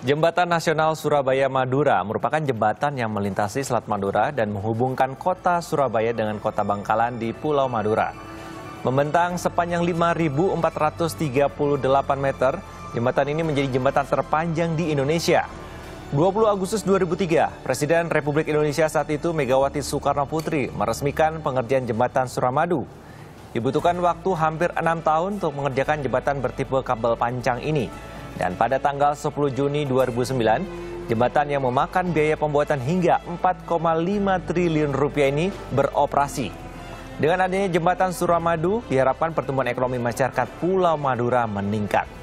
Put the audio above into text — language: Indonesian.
Jembatan Nasional Surabaya-Madura merupakan jembatan yang melintasi Selat Madura dan menghubungkan kota Surabaya dengan kota Bangkalan di Pulau Madura. Membentang sepanjang 5.438 meter, jembatan ini menjadi jembatan terpanjang di Indonesia. 20 Agustus 2003, Presiden Republik Indonesia saat itu Megawati Soekarno Putri meresmikan pengerjaan jembatan Suramadu. Dibutuhkan waktu hampir 6 tahun untuk mengerjakan jembatan bertipe kabel panjang ini. Dan pada tanggal 10 Juni 2009, jembatan yang memakan biaya pembuatan hingga 4,5 triliun rupiah ini beroperasi. Dengan adanya jembatan Suramadu, diharapkan pertumbuhan ekonomi masyarakat Pulau Madura meningkat.